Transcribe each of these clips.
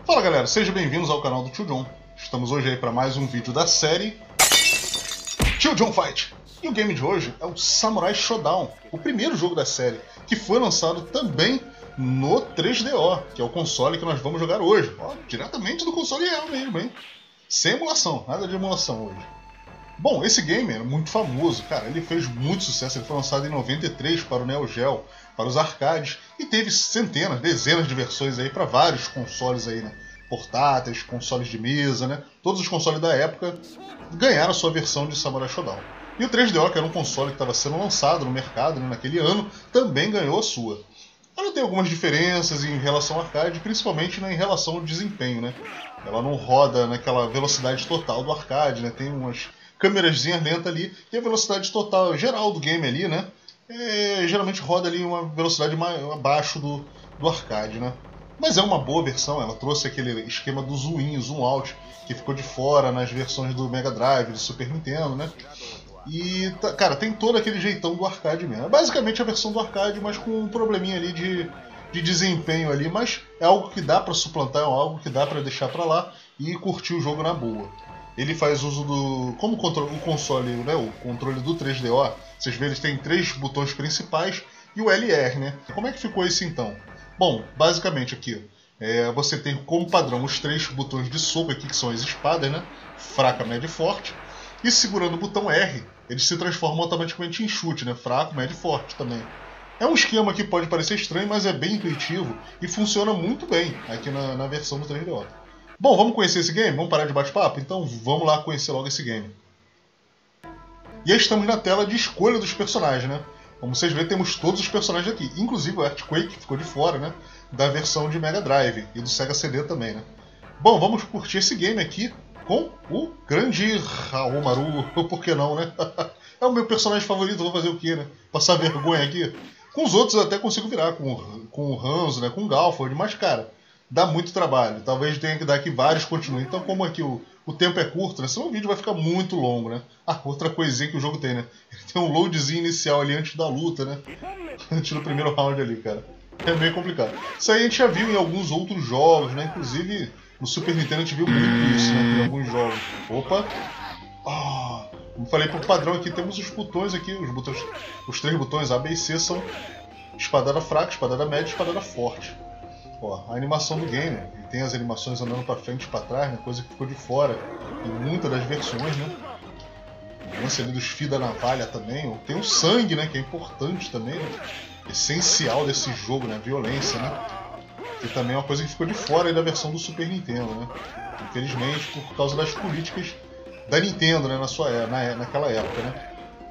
Fala galera, sejam bem-vindos ao canal do Tio John. Estamos hoje aí para mais um vídeo da série Tio John Fight. E o game de hoje é o Samurai Shodown, o primeiro jogo da série, que foi lançado também no 3DO, que é o console que nós vamos jogar hoje. Ó, diretamente do console real mesmo, hein? Sem emulação, nada de emulação hoje. Bom, esse game é muito famoso, cara, ele fez muito sucesso, ele foi lançado em 93 para o Neo Geo, para os arcades, e teve centenas, dezenas de versões aí para vários consoles aí, né? Portáteis, consoles de mesa, né? Todos os consoles da época ganharam a sua versão de Samurai Shodown. E o 3DO, que era um console que estava sendo lançado no mercado, né, naquele ano, também ganhou a sua. Ela tem algumas diferenças em relação ao arcade, principalmente, né, em relação ao desempenho, né? Ela não roda naquela velocidade total do arcade, né? Tem umas câmerazinhas lentas ali, e a velocidade total geral do game ali, né? Geralmente roda ali uma velocidade mais abaixo do arcade, né? Mas é uma boa versão, ela trouxe aquele esquema do zoom in, zoom out, que ficou de fora nas versões do Mega Drive, do Super Nintendo, né? E, cara, tem todo aquele jeitão do arcade mesmo. É basicamente a versão do arcade, mas com um probleminha ali de desempenho ali, mas é algo que dá pra suplantar, é algo que dá pra deixar pra lá e curtir o jogo na boa. Ele faz uso do... Como o console, né, o controle do 3DO, vocês veem, ele tem 3 botões principais e o LR, né? Como é que ficou isso então? Bom, basicamente aqui, você tem como padrão os 3 botões de soco aqui, que são as espadas, né? Fraca, média e forte. E segurando o botão R, eles se transformam automaticamente em chute, né? Fraco, médio e forte também. É um esquema que pode parecer estranho, mas é bem intuitivo e funciona muito bem aqui na versão do 3DO. Bom, vamos conhecer esse game? Vamos parar de bate-papo? Então vamos lá conhecer logo esse game. E aí estamos na tela de escolha dos personagens, né? Como vocês veem, temos todos os personagens aqui, inclusive o Earthquake, que ficou de fora, né? Da versão de Mega Drive e do Sega CD também, né? Bom, vamos curtir esse game aqui com o grande Haohmaru, por que não, né? É o meu personagem favorito, vou fazer o quê, né? Passar vergonha aqui. Com os outros eu até consigo virar, com o Hanzo, né? Com o Galford, mas cara, dá muito trabalho. Talvez tenha que dar aqui vários continuem. Então, como aqui o tempo é curto, né? Senão o vídeo vai ficar muito longo, né? Ah, outra coisinha que o jogo tem, né? Ele tem um loadzinho inicial ali antes da luta, né? Antes do primeiro round ali, cara. É meio complicado. Isso aí a gente já viu em alguns outros jogos, né? Inclusive no Super Nintendo a gente viu muito isso, né? Em alguns jogos. Opa! Ah, como falei por padrão aqui, temos os botões aqui, os 3 botões A, B e C são espadada fraca, espadada média e espadada forte. Ó, a animação do game, ele tem as animações andando pra frente e pra trás, né? Coisa que ficou de fora em muitas das versões, né? O lance ali dos fios da navalha também. Tem o sangue, né? Que é importante também, né? Essencial desse jogo, né? Violência, né? Que também é uma coisa que ficou de fora aí da versão do Super Nintendo, né? Infelizmente, por causa das políticas da Nintendo, né? Naquela época, né?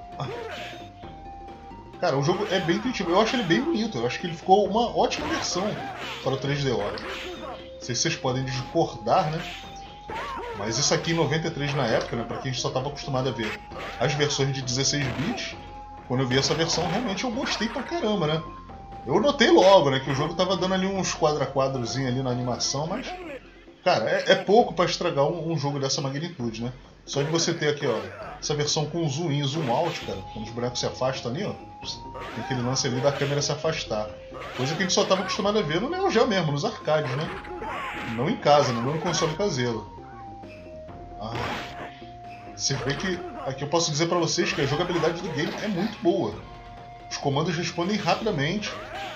Cara, o jogo é bem intuitivo, eu acho ele bem bonito, eu acho que ele ficou uma ótima versão para o 3DO. Não sei se vocês podem discordar, né? Mas isso aqui em 93 na época, né? Pra quem a gente só estava acostumado a ver as versões de 16 bits, quando eu vi essa versão, realmente eu gostei pra caramba, né? Eu notei logo, né? Que o jogo tava dando ali uns quadra-quadrozinhos ali na animação, mas... Cara, é pouco pra estragar um jogo dessa magnitude, né? Só de você ter aqui, ó, essa versão com zoom in, zoom out, cara, quando os bonecos se afastam ali, ó, tem aquele lance ali da câmera se afastar. Coisa que a gente só estava acostumado a ver no Neo Geo mesmo, nos arcades, né? Não em casa, né? Não no console caseiro. Ah, você vê que aqui eu posso dizer pra vocês que a jogabilidade do game é muito boa. Os comandos respondem rapidamente.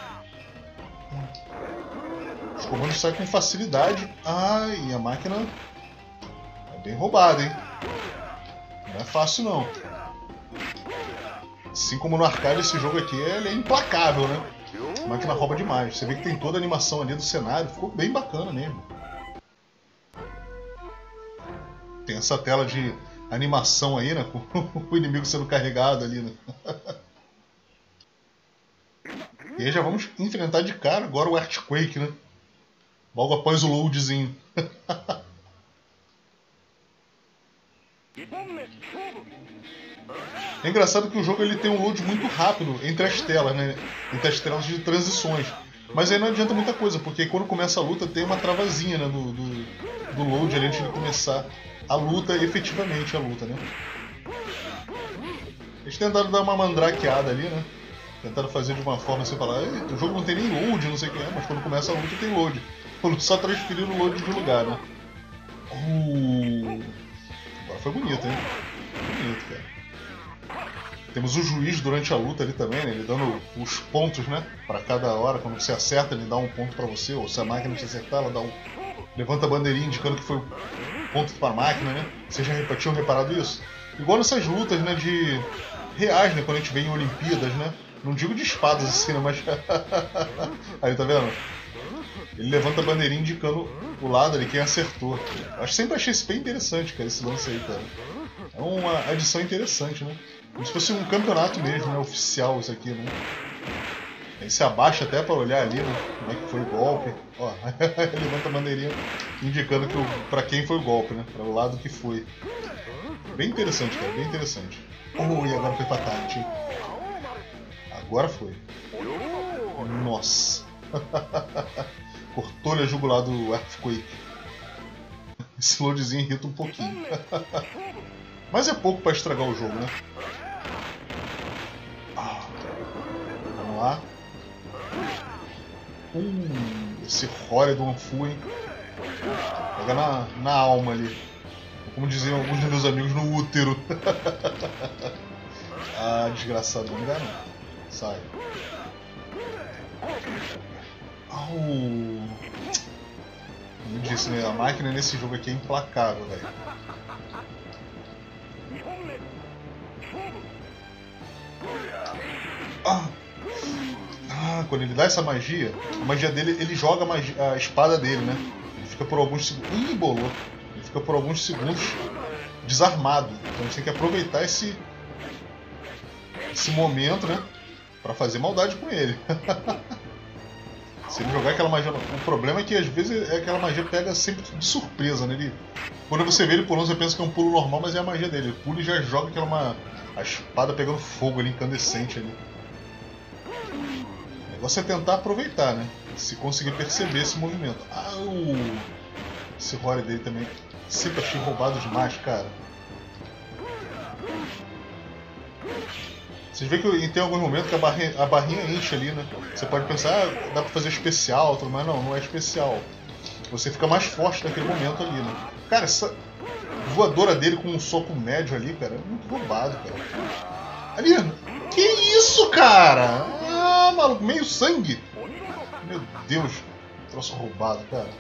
Os comandos saem com facilidade. Ah, e a máquina é bem roubada, hein? Não é fácil não. Assim como no arcade, esse jogo aqui ele é implacável, né? A máquina rouba demais. Você vê que tem toda a animação ali do cenário, ficou bem bacana mesmo. Tem essa tela de animação aí, né? Com o inimigo sendo carregado ali, né? E aí já vamos enfrentar de cara agora o Earthquake, né? Logo após o loadzinho. É engraçado que o jogo ele tem um load muito rápido entre as telas, né? Entre as telas de transições. Mas aí não adianta muita coisa, porque quando começa a luta tem uma travazinha, né? Do load ali antes de começar a luta, efetivamente a luta, né? Eles tentaram dar uma mandrakeada ali, né? Tentaram fazer de uma forma assim, falar, o jogo não tem nem load, não sei o que é, mas quando começa a luta tem load. só transferir o load de lugar, né? Agora foi bonito, hein? Bonito, cara. Temos o juiz durante a luta ali também, né? Ele dando os pontos, né? Pra cada hora, quando você acerta, ele dá um ponto pra você, ou se a máquina te acertar, ela dá um... levanta a bandeirinha indicando que foi o ponto para a máquina, né? Vocês já tinham reparado isso? Igual nessas lutas, né, de reais, né, quando a gente vê em Olimpíadas, né? Não digo de espadas assim, né, mas... Aí, tá vendo? Ele levanta a bandeirinha indicando o lado ali, quem acertou. Eu sempre achei isso bem interessante, cara, esse lance aí, cara. É uma adição interessante, né? Como se fosse um campeonato mesmo, né? Oficial isso aqui, né? Ele se abaixa até para olhar ali, né? Como é que foi o golpe. Ó, levanta a bandeirinha indicando que pra quem foi o golpe, né? Para o lado que foi. Bem interessante, cara, bem interessante. E agora foi pra Tati. Agora foi. Nossa. Cortou-lhe a jugular do Earthquake. Esse loadzinho irrita um pouquinho. Mas é pouco para estragar o jogo, né? Vamos lá. Esse Rory do Anfu, hein? Pega na alma ali. Como diziam alguns dos meus amigos, no útero. Desgraçado, não dá não. Sai. Como eu disse, né? A máquina nesse jogo aqui é implacável, velho. Quando ele dá essa magia, a magia dele, ele joga a espada dele, né? Ele fica por alguns segundos... bolou. Ele fica por alguns segundos desarmado. Então a gente tem que aproveitar esse momento, né? Pra fazer maldade com ele. Se ele jogar aquela magia... O problema é que às vezes aquela magia pega sempre de surpresa, né? Quando você vê ele pulando, você pensa que é um pulo normal, mas é a magia dele. Ele pula e já joga a espada pegando fogo ali, incandescente ali. O negócio é tentar aproveitar, né? Se conseguir perceber esse movimento. Esse Rory dele também. Sempre achei roubado demais, cara. Vocês veem que tem alguns momentos que a barrinha enche ali, né? Você pode pensar, dá pra fazer especial, tudo, mas não é especial. Você fica mais forte naquele momento ali, né? Cara, essa voadora dele com um soco médio ali, cara, é muito roubado, cara. Ali, que isso, cara? Maluco, meio sangue. Meu Deus, troço roubado, cara.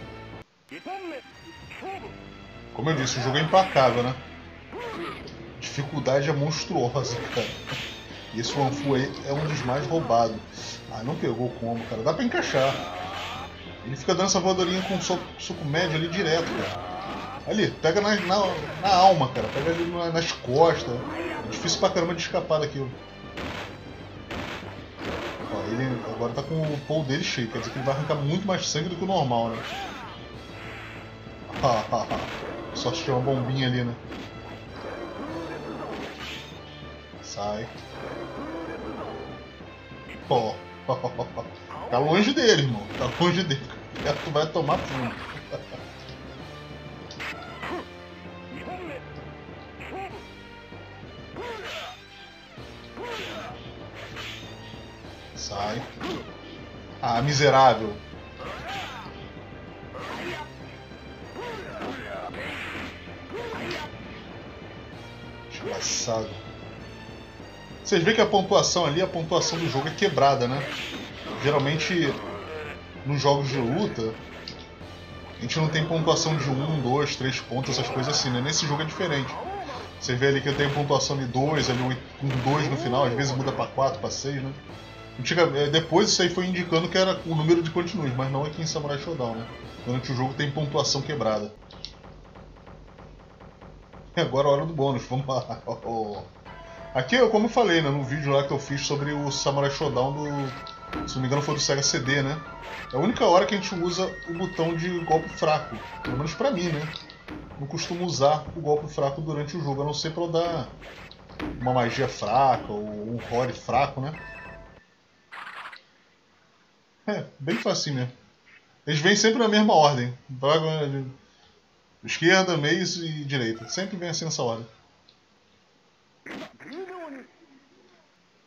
Como eu disse, o jogo é implacável, né? A dificuldade é monstruosa, cara. E esse Wanfu aí é um dos mais roubados. Não pegou como, cara. Dá pra encaixar. Ele fica dando essa voadorinha com um soco médio ali direto, cara. Ali, pega na alma, cara. Pega ali nas costas. É difícil pra caramba de escapar daquilo. Ele agora tá com o pull dele cheio. Quer dizer que ele vai arrancar muito mais sangue do que o normal, né? Só tinha uma bombinha ali, né? Sai. Tá longe dele, irmão. Tá longe dele. Tu vai tomar fundo. Sai. Miserável. Desgraçado. Vocês veem que a pontuação ali, a pontuação do jogo é quebrada, né? Geralmente, nos jogos de luta, a gente não tem pontuação de 1, 2, 3 pontos, essas coisas assim, né? Nesse jogo é diferente. Você vê ali que eu tenho pontuação de 2, ali com 2 no final, às vezes muda para 4, para 6, né? Depois isso aí foi indicando que era o número de continues, mas não aqui em Samurai Shodown, né? Durante o jogo tem pontuação quebrada. E agora a hora do bônus, vamos lá. Aqui, como eu falei, né, no vídeo lá que eu fiz sobre o Samurai Shodown se não me engano foi do Sega CD, né? É a única hora que a gente usa o botão de golpe fraco. Pelo menos pra mim, né? Não costumo usar o golpe fraco durante o jogo, a não ser pra eu dar uma magia fraca ou um Rory fraco, né? Bem facinho mesmo. Eles vêm sempre na mesma ordem. Esquerda, meio e direita. Sempre vem assim nessa ordem.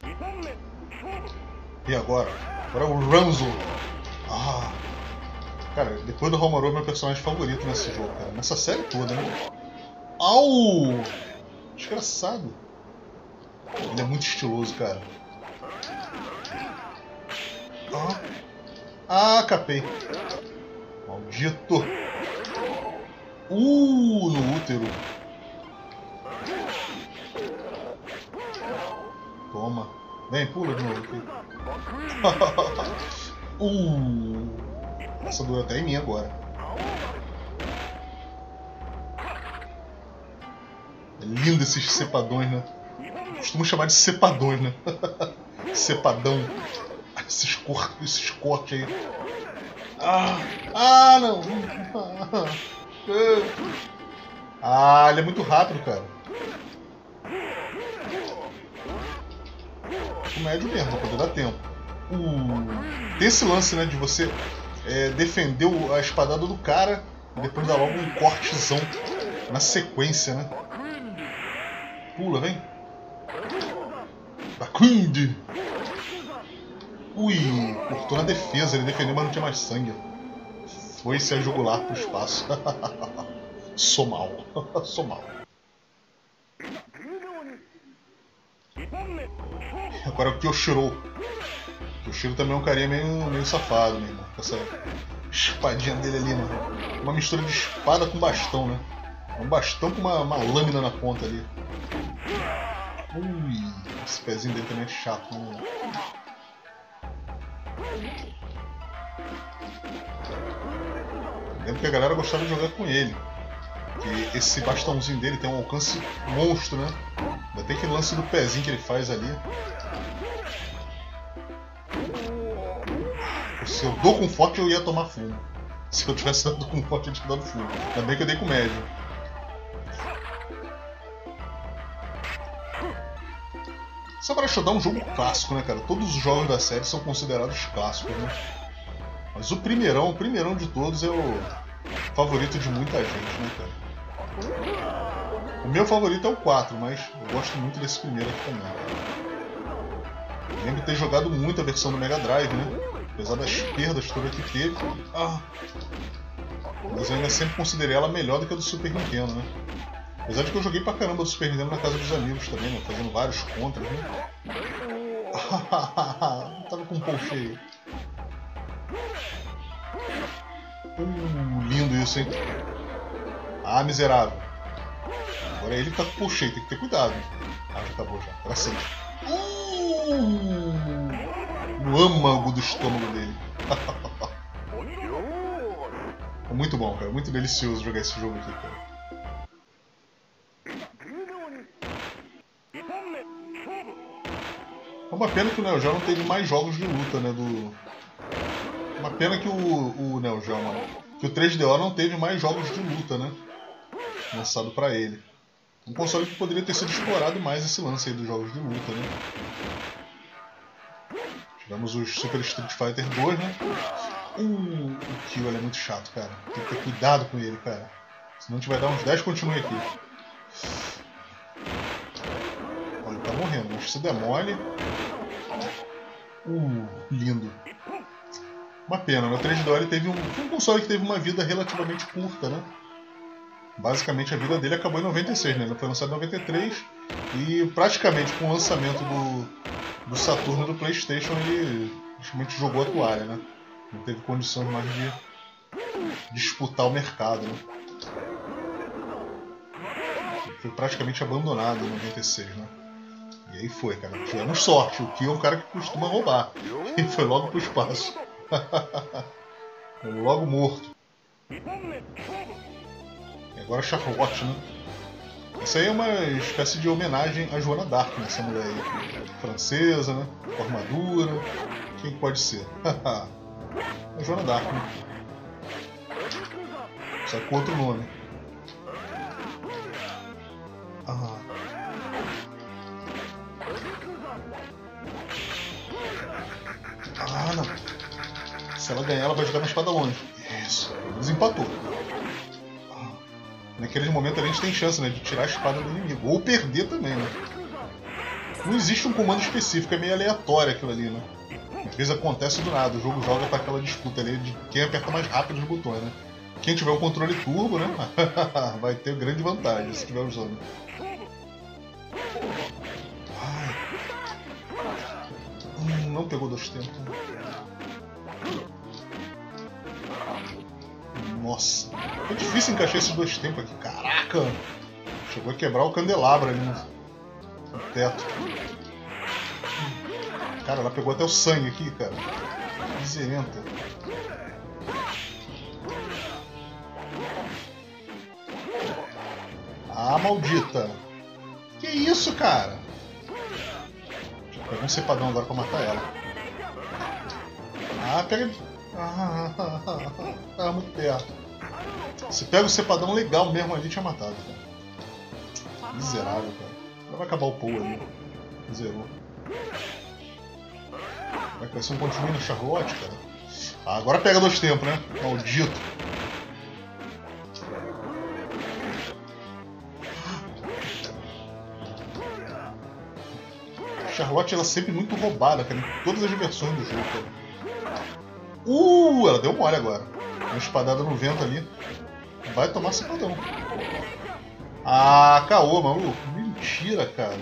E agora? Agora é o Ranzo. Cara, depois do Romaru é meu personagem favorito nesse jogo, cara. Nessa série toda, né? Au! Desgraçado. Ele é muito estiloso, cara. Ah, capei. Maldito. No útero. Toma. Vem, pula de novo aqui. Essa doeu até em mim agora. É lindo esses cepadões, né? Costumo chamar de cepadões, né? Cepadão. Esses cortes aí. Não! Ele é muito rápido, cara. O médio mesmo, pra poder dar tempo. Tem esse lance, né, de você defender a espadada do cara e depois dar logo um cortezão na sequência, né? Pula, vem. Bakund! Cortou na defesa, ele defendeu, mas não tinha mais sangue. Foi-se a jugular pro espaço. Sou mal. Sou mal. Agora o Kyoshiro. O Kyoshiro também é um carinha meio safado, meu irmão. Com essa espadinha dele ali, mano. Uma mistura de espada com bastão, né? Um bastão com uma lâmina na ponta ali. Esse pezinho dele também é chato, né? Lembro que a galera gostava de jogar com ele. Porque esse bastãozinho dele tem um alcance monstro, né? Ainda tem aquele lance do pezinho que ele faz ali. Se eu dou com forte, eu ia tomar fumo. Se eu tivesse dado com forte, eu tinha dado fumo. Ainda bem que eu dei com médio. Samurai Shodown é um jogo clássico, né, cara? Todos os jogos da série são considerados clássicos, né? Mas o primeirão de todos é o favorito de muita gente, né, cara? O meu favorito é o 4, mas eu gosto muito desse primeiro aqui também. Eu lembro de ter jogado muito a versão do Mega Drive, né? Apesar das perdas todas que teve. Mas eu ainda sempre considerei ela melhor do que a do Super Nintendo, né? Apesar de que eu joguei pra caramba do Super Nintendo na casa dos amigos também, né? Fazendo vários contras, né? Tava com um pão cheio. Lindo isso, hein? Miserável. Agora é ele que tá com o pão cheio, tem que ter cuidado. Já acabou já. Pra sempre. No âmago do estômago dele. É muito bom, cara. É muito delicioso jogar esse jogo aqui, cara. É uma pena que o Neo Geo não teve mais jogos de luta, né? Uma pena que o Neo Geo, mano. Que o 3DO não teve mais jogos de luta, né? Lançado pra ele. Um console que poderia ter sido explorado mais esse lance aí dos jogos de luta, né? Tivemos os Super Street Fighter 2, né? O Kyo, ele é muito chato, cara. Tem que ter cuidado com ele, cara. Senão a gente vai dar uns 10 continue aqui. Olha, ele tá morrendo, mas se der mole... lindo. Uma pena, né? O 3DO ele teve foi um console que teve uma vida relativamente curta, né? Basicamente a vida dele acabou em 96, né? Ele foi lançado em 93 e praticamente com o lançamento do Saturno e do PlayStation ele praticamente jogou a toalha, né? Não teve condições mais de disputar o mercado, né? Ele foi praticamente abandonado em 96, né? E aí foi, cara. Tivemos sorte. O Kyo é um cara que costuma roubar. Ele foi logo pro espaço. Logo morto. E agora Charlotte, né? Essa aí é uma espécie de homenagem a Joana d'Arc, né? Essa mulher aí. Francesa, né? Com armadura. Quem pode ser? A Joana d'Arc, né? Só com outro nome. Não. Se ela ganhar, ela vai jogar na espada longe. Isso. Desempatou. Naquele momento a gente tem chance, né, de tirar a espada do inimigo. Ou perder também, né? Não existe um comando específico, é meio aleatório aquilo ali, né? Às vezes acontece do nada, o jogo joga para aquela disputa ali de quem aperta mais rápido os botões, né? Quem tiver um controle turbo, né? Vai ter grande vantagem se estiver usando. Não pegou 2 tempos. Nossa, é difícil encaixar esses 2 tempos aqui. Caraca! Chegou a quebrar o candelabro ali no teto. Cara, ela pegou até o sangue aqui, cara. Miserenta. Ah, maldita! Que isso, cara? Deixa eu pegar um cepadão agora pra matar ela. Ah, pega... Ah, muito perto. Se pega o cepadão legal mesmo ali, tinha matado, cara. Miserável, cara. Agora vai acabar o Paul ali. Zerou. Vai ser um continuo no Charlotte, cara. Ah, agora pega 2 tempos, né? Maldito. Charlotte, ela é sempre muito roubada, cara, em todas as versões do jogo, cara. Ela deu mole agora. Uma espadada no vento ali. Vai tomar cepadão. Ah, caô, maluco. Mentira, cara.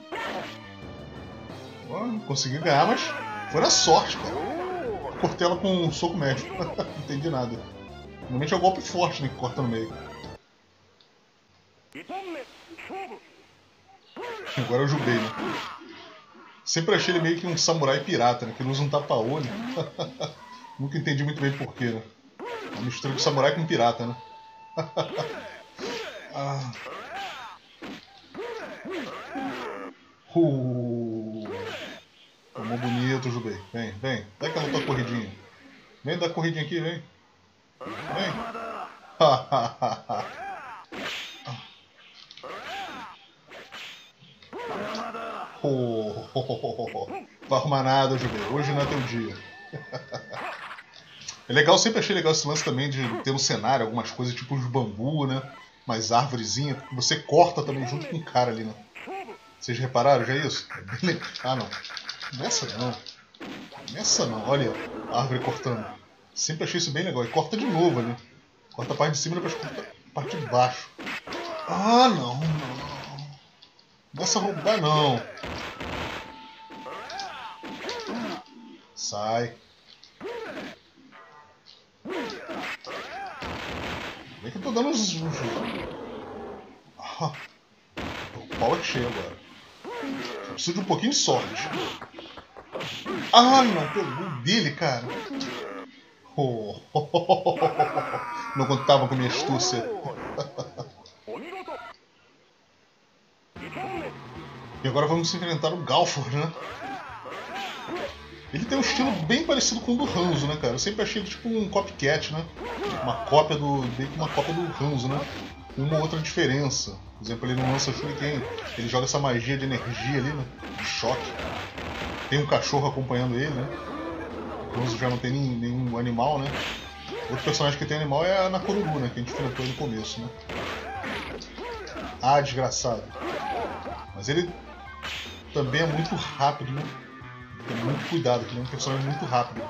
Consegui ganhar, mas foi na sorte, cara. Cortei ela com um soco médio. Não entendi nada. Normalmente é o golpe forte, né, que corta no meio. Agora eu julguei, né? Sempre achei ele meio que um samurai pirata, né? Que ele usa um tapa-olho. Nunca entendi muito bem porquê, né? Uma mistura de samurai com pirata, né? Tomou bonito, Jubei. Vem, vem. Dá aquela tua corridinha. Vem dar corridinha aqui, vem. Vem. Vai arrumar nada, Jubei. Hoje não é teu dia. É legal, sempre achei legal esse lance também de ter no cenário algumas coisas tipo os bambu, né? Umas árvorezinhas, que você corta também junto com o cara ali, né? Vocês repararam já isso? Ah, não. Nessa não. Nessa não. Olha a árvore cortando. Sempre achei isso bem legal. E corta de novo ali. Corta a parte de cima e depois corta a parte de baixo. Ah, não, não. Nessa roubar não. Sai. Vem que eu tô dando uns... O pau é cheio agora. Eu preciso de um pouquinho de sorte. Ah, não, pegou dele, cara. Não contava com minha astúcia. E agora vamos enfrentar o Galfor, né? Ele tem um estilo bem parecido com o do Hanzo, né, cara? Eu sempre achei ele tipo um copycat, né? Uma cópia do... bem que uma cópia do Hanzo, né? Uma outra diferença. Por exemplo, ele não lança Shuriken, ele joga essa magia de energia ali, né? De choque. Tem um cachorro acompanhando ele, né? O Hanzo já não tem nenhum animal, né? Outro personagem que tem animal é a Nakoruru, né? Que a gente enfrentou no começo, né? Ah, desgraçado. Mas ele também é muito rápido, né? Tem muito cuidado, que ele é um personagem muito rápido.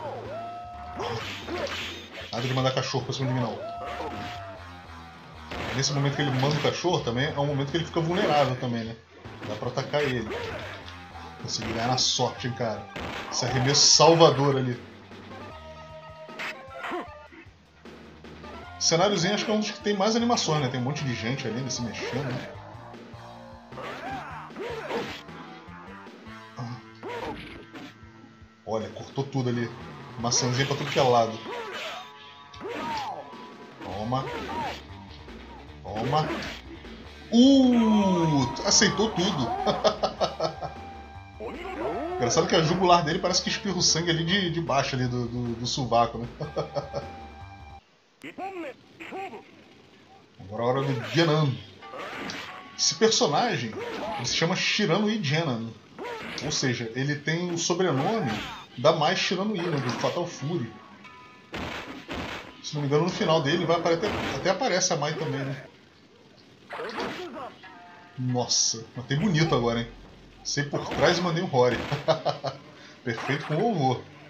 Nada de mandar cachorro pra cima de mim, não. Nesse momento que ele manda o cachorro também, é um momento que ele fica vulnerável também, né? Dá pra atacar ele. Consegui ganhar na sorte, hein, cara. Esse arremesso salvador ali. O cenáriozinho acho que é um dos que tem mais animações, né? Tem um monte de gente ali se mexendo, né? Olha, cortou tudo ali. Maçãzinha pra tudo que é lado. Toma. Toma. Aceitou tudo. Engraçado que a jugular dele parece que espirra o sangue ali de baixo ali do sovaco, né? Agora é a hora do Genan. Esse personagem ele se chama Shirano-i Genan. Ou seja, ele tem o sobrenome da Mai Shirano-i, né, do Fatal Fury. Se não me engano, no final dele vai aparecer, até aparece a Mai também, né? Nossa, matei bonito agora, hein? Sei por trás e mandei um Rory. Perfeito com o vovô.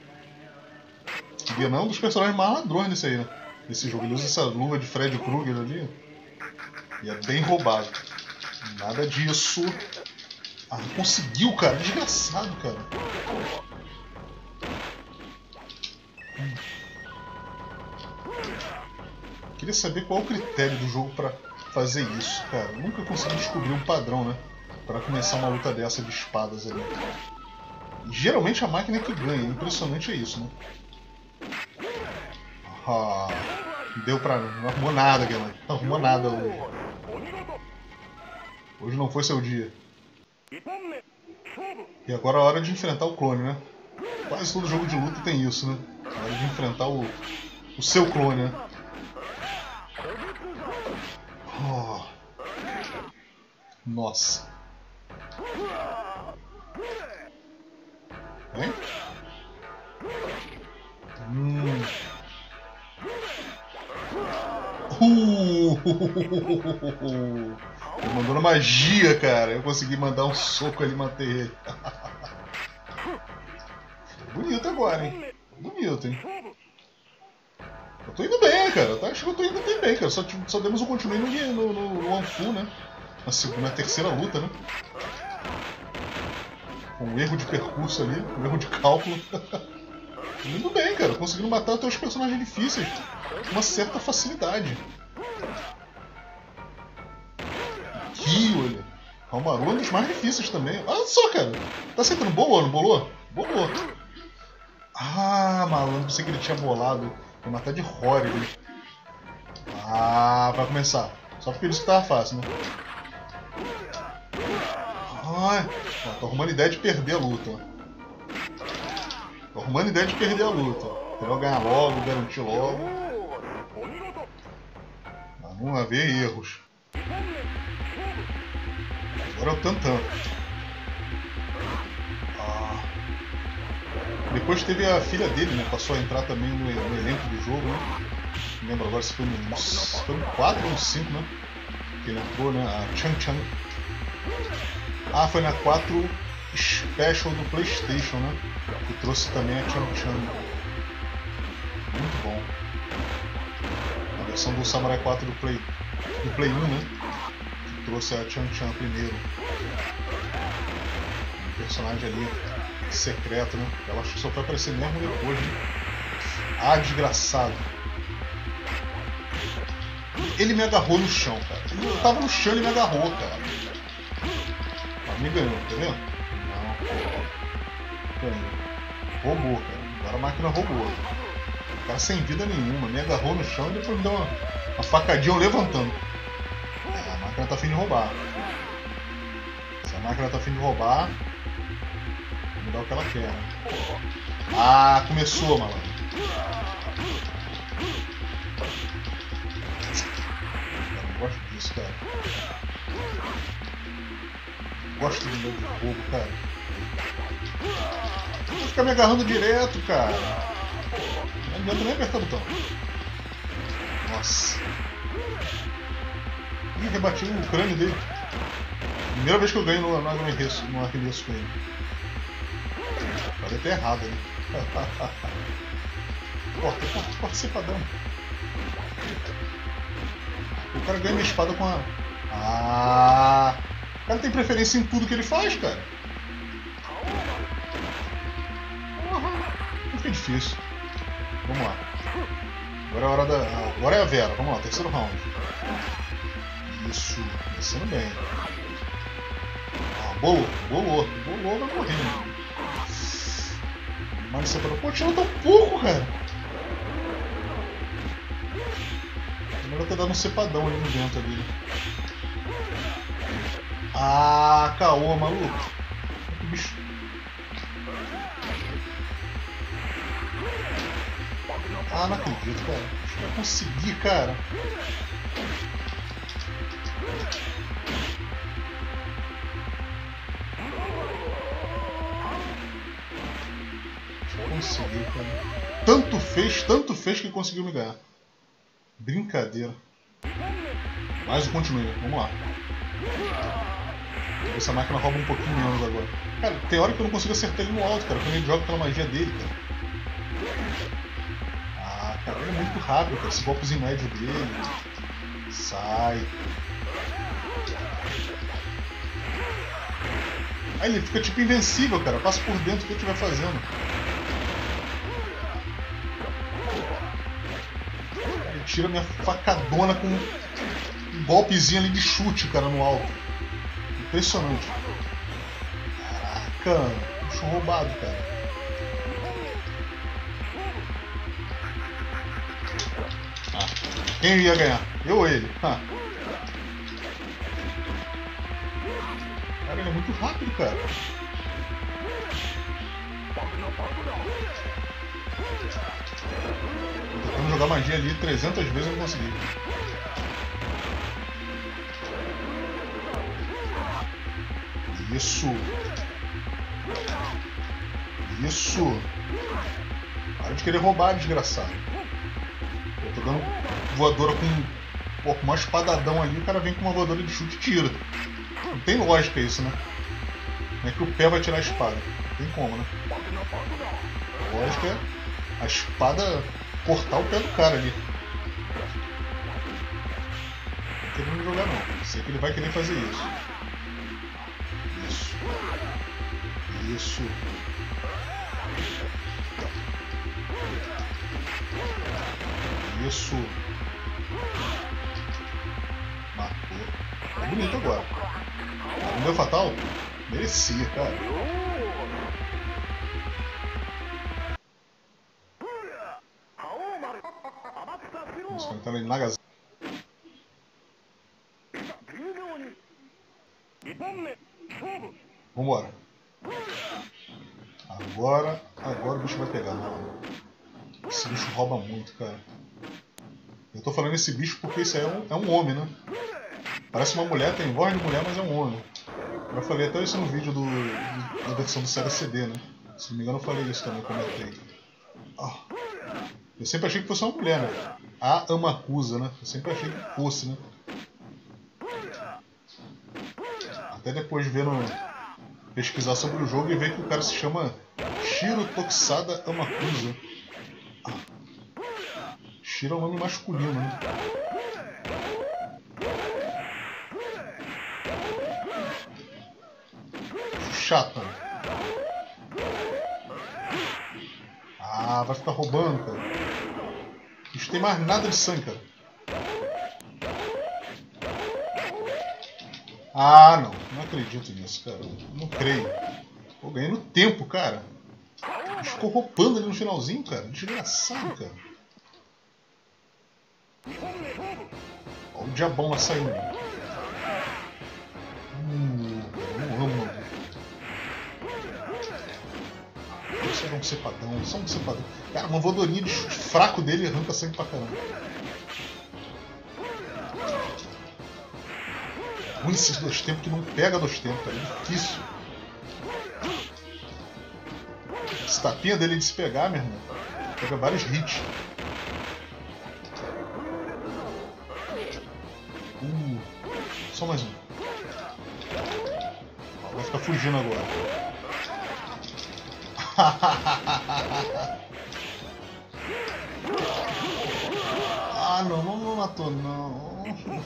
Guinan é um dos personagens mais ladrões desse aí, né? Nesse jogo. Ele usa essa luva de Freddy Krueger ali. E é bem roubado. Nada disso. Ah, conseguiu, cara. Desgraçado, cara. Queria saber qual é o critério do jogo pra fazer isso, cara. Nunca consegui descobrir um padrão, né? Pra começar uma luta dessa de espadas ali. E, geralmente a máquina é que ganha. Impressionante é isso, né? Ah, deu pra... Não arrumou nada, Guinan. Não arrumou nada hoje. Hoje não foi seu dia. E agora é a hora de enfrentar o clone, né? Quase todo jogo de luta tem isso, né? É a hora de enfrentar o seu clone, né? Oh. Nossa. Vem? Ele mandou na magia, cara. Eu consegui mandar um soco ali e matei ele. Bonito agora, hein? Bonito, hein? Eu tô indo bem, cara. Eu acho que eu tô indo bem, cara. Só demos um continue no Anfu, né? Na terceira luta, né? Com um erro de percurso ali, um erro de cálculo. Tô indo bem, cara. Conseguindo matar até os personagens difíceis com uma certa facilidade. Olha. Halmaru é um dos mais difíceis também. Olha só, cara. Tá acertando. Bolou, não bolou? Bolou. Ah, malandro. Pensei que ele tinha bolado. Vou matar de Rory ali. Ah, vai começar. Só porque ele disse que tava fácil, né? Ai. Ó, tô arrumando ideia de perder a luta. Tô arrumando ideia de perder a luta. Quero ganhar logo, garantir logo. Pra não haver erros. Agora é o Tantan. Ah. Depois teve a filha dele, né? Passou a entrar também no elenco do jogo, né? Não lembro agora se foi no 4 ou no 5, né? Que ele entrou, né? A Chan Chan. Ah, foi na 4 Special do PlayStation, né? Que trouxe também a Chan Chan. Muito bom. A versão do Samurai 4 do Play 1, né? Trouxe a Chan Chan primeiro. Um personagem ali secreto, né? Ela acho que só foi aparecer mesmo depois, né? Ah, desgraçado. Ele me agarrou no chão, cara. Eu tava no chão e ele me agarrou, cara. Ah, me ganhou, tá vendo? Não. Ganhou. Roubou, cara. Agora a máquina roubou. O cara sem vida nenhuma. Me agarrou no chão e depois me deu uma facadinha levantando. A máquina tá a fim de roubar. Se a máquina tá a fim de roubar, vamos dar o que ela quer. Ah, começou, malandro. Eu não gosto disso, cara. Gosto de jogo de roubo, cara. Vai ficar me agarrando direto, cara. Não adianta nem apertar o botão. Nossa. Ih, rebati o crânio dele. Primeira vez que eu ganho no arremesso com ele. Pode ter errado, né? Corta cepadão. O cara ganha minha espada com a... Ah! O cara tem preferência em tudo que ele faz, cara. Não fica difícil. Vamos lá. Agora é a hora da... Agora é a Vera. Vamos lá, terceiro round. Isso, descendo bem. Ah, bolou, vai morrer. Mas você falou, pô, tirou tão pouco, cara. Melhor ter dado um cepadão ali no vento ali. Ah, caô, maluco. Que bicho. Ah, não acredito, cara. Acho que vai conseguir, cara. Conseguiu, cara. Tanto fez que conseguiu me ganhar. Brincadeira. Mais um continue, vamos lá. Essa máquina rouba um pouquinho menos agora. Cara, tem hora que eu não consigo acertar ele no alto, cara. Quando ele joga aquela magia dele, cara. Cara, ele é muito rápido, cara. Esse golpezinho médio dele. Sai. Aí ele fica tipo invencível, cara. Passa por dentro do que eu estiver fazendo. Ele tira minha facadona com um golpezinho ali de chute, cara, no alto. Impressionante. Caraca, bicho roubado, cara. Quem ia ganhar? Eu ou ele? Cara, ele é muito rápido, cara. Tô tentando jogar magia ali 300 vezes e não consegui. Isso. Isso. Para de querer roubar, desgraçado. Eu tô dando voadora com uma espadadão ali, o cara vem com uma voadora de chute e tira. Não tem lógica isso, né? Como é que o pé vai tirar a espada? Não tem como, né? A lógica é a espada cortar o pé do cara ali. Não tô querendo jogar não. Sei que ele vai querer fazer isso. Isso. Isso. Isso. Matou. Tá bonito agora. Não deu fatal? Merecia, cara. Vamos comentar ele na gazeta. Vambora. Agora o bicho vai pegar. Esse bicho rouba muito, cara. Eu tô falando esse bicho porque esse aí é um homem, né? Parece uma mulher, tem voz de mulher, mas é um homem. Eu falei até isso no vídeo da versão do Sega CD, né? Se não me engano eu falei isso também, comentei. Eu sempre achei que fosse uma mulher, né? A Amakusa, né? Eu sempre achei que fosse, né? Até depois vendo pesquisar sobre o jogo e ver que o cara se chama Shiro Tokusada Amakusa. Shiro é um nome masculino, né? Chato. Vai ficar roubando, cara. Não tem mais nada de sangue, cara. Não acredito nisso, cara. Não creio. Pô, ganhei no tempo, cara. Ficou roubando ali no finalzinho, cara. Desgraçado, cara. Olha o diabão lá saindo. Não amo. Isso era um cepadão, só um cepadão. Cara, uma voadorinha de chute fraco dele arranca sangue pra caramba. Ruim esses dois tempos que não pega dois tempos, cara. É difícil. Esse tapinha dele de se pegar, meu irmão. Pega vários hits. Só mais um. Vai ficar fugindo agora. Não matou não.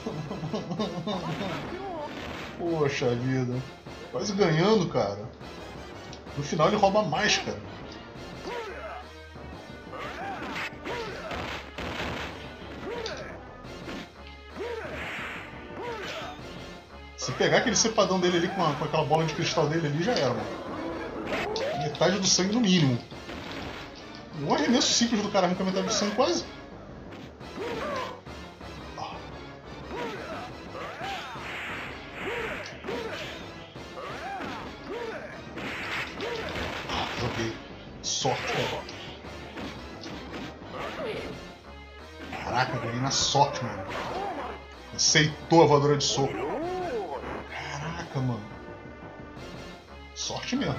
Poxa vida. Quase ganhando, cara. No final ele rouba mais, cara. Se pegar aquele cepadão dele ali com aquela bola de cristal dele ali, já era, mano. Metade do sangue no mínimo. Um arremesso simples do cara arranca metade do sangue quase. Joguei. Sorte, cara. Caraca, ganhei na sorte, mano. Aceitou a voadora de soco. Caraca, mano. Sorte mesmo.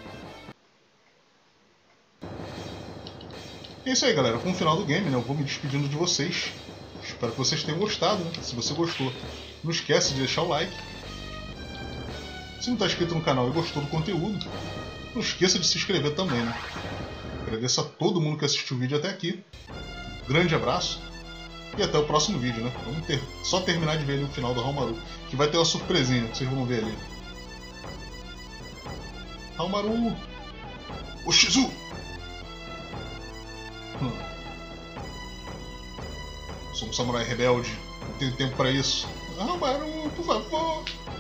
É isso aí, galera. Com o final do game, né, eu vou me despedindo de vocês. Espero que vocês tenham gostado, né? Se você gostou, não esquece de deixar o like. Se não está inscrito no canal e gostou do conteúdo, não esqueça de se inscrever também, né? Agradeço a todo mundo que assistiu o vídeo até aqui. grande abraço e até o próximo vídeo, né? Vamos só terminar de ver ali o final do Haohmaru, que vai ter uma surpresinha que vocês vão ver ali. Haohmaru! O Shizu! Sou um samurai rebelde, não tenho tempo pra isso. Haohmaru, por favor!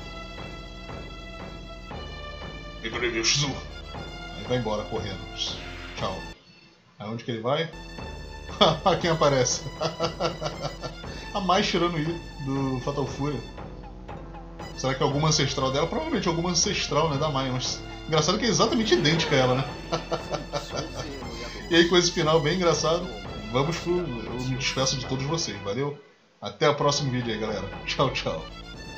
Reviver o Shizu! Aí vai embora correndo. Tchau. Aí onde que ele vai? Quem aparece? A Mai Shiranui do Fatal Fury. Será que é alguma ancestral dela? Provavelmente alguma ancestral, né, da Mai. Mas engraçado que é exatamente idêntica a ela, né? E aí com esse final bem engraçado, eu me despeço de todos vocês, valeu? Até o próximo vídeo aí, galera. Tchau, tchau.